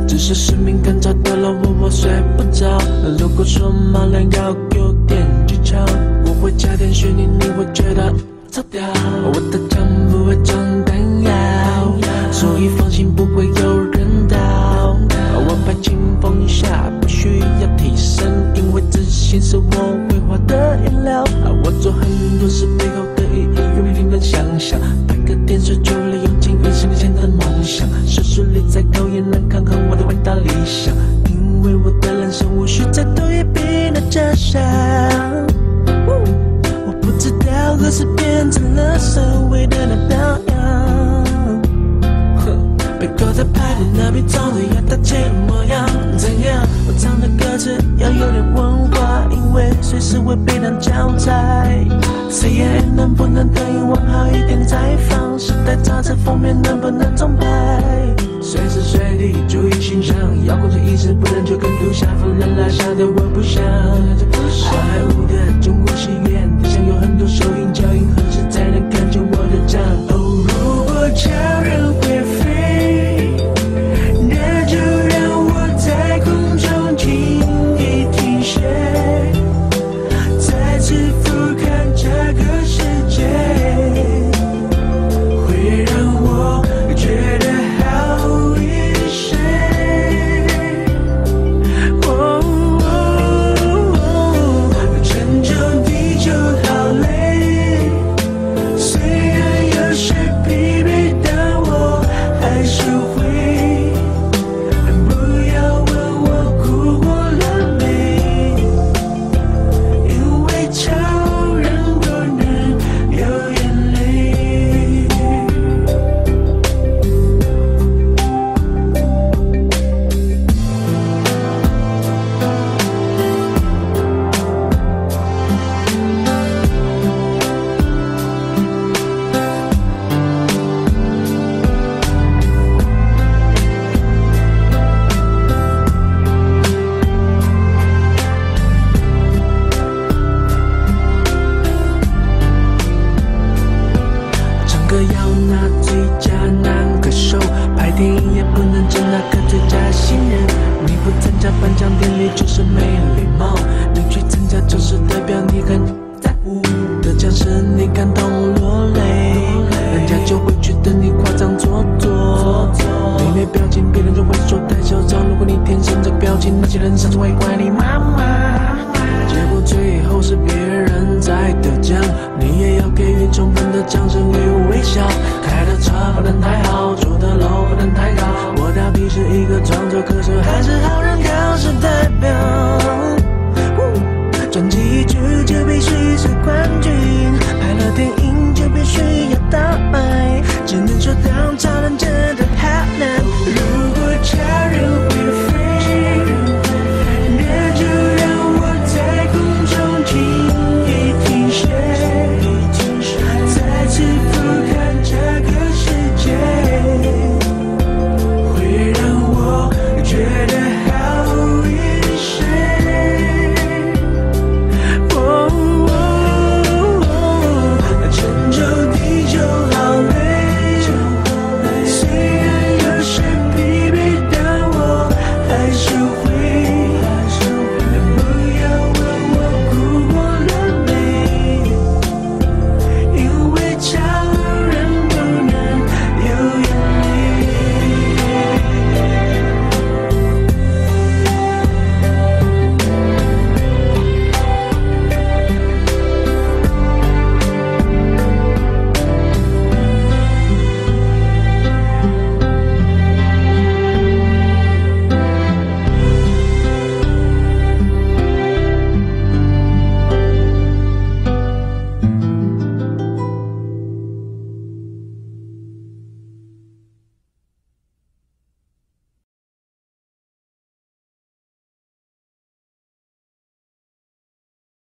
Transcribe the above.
只是使命感找到了我睡不着。如果说马良要有点技巧，我会加点虚拟，你会觉得超屌。我的枪不会装弹药，所以放心不会有人倒。我排清风下不需要提升，因为自信是我绘画的颜料。我做很多事背后的意义，用平人想象。拍个电视就利用尽1年前的梦想，手术里再高也能抗衡我的伟大理想。因为我的人生无需再多一笔的假象。我不知道何时变成了所谓的那表扬。被扣在牌匾那边装着要大气的模样，怎样？我唱的歌词要有点文化，因为随时会被当教材。CNN 能不能等于往好一点的采访？时代杂志封面能不能重拍？随时随地注意形象，要控制意识，不能就跟图下放任拉下的我不想。好莱坞的中国戏院，地上有很多收音脚印，何时才能看见我的账？哦，如果叫人会飞，那就让我在空中轻易停歇，再次俯瞰这个世界，会让我觉得好一些。拯救地球好累，虽然有些疲惫，但我还是会。不要问我哭过了没，因为超人不能流眼泪。唱歌要拿最佳男歌手，拍电影也不能只拿个最佳新人。你不参加颁奖典礼就是没礼貌，你去参加就是代表你很在乎。得奖时你感动落泪，人家就会觉得你夸张做作。你没表情，别人就会说太嚣张。如果你天生这表情，那些人甚至会怪你妈妈。结果最后是别人在得奖，你也要给予充分的掌声与微笑。开的车不能太好，住的楼不能太高。我到底是一个创作歌手，还是好人考试代表？专辑一出就必须是冠军，拍了电影就必须要大卖，只能说当超人真的好难。如果超人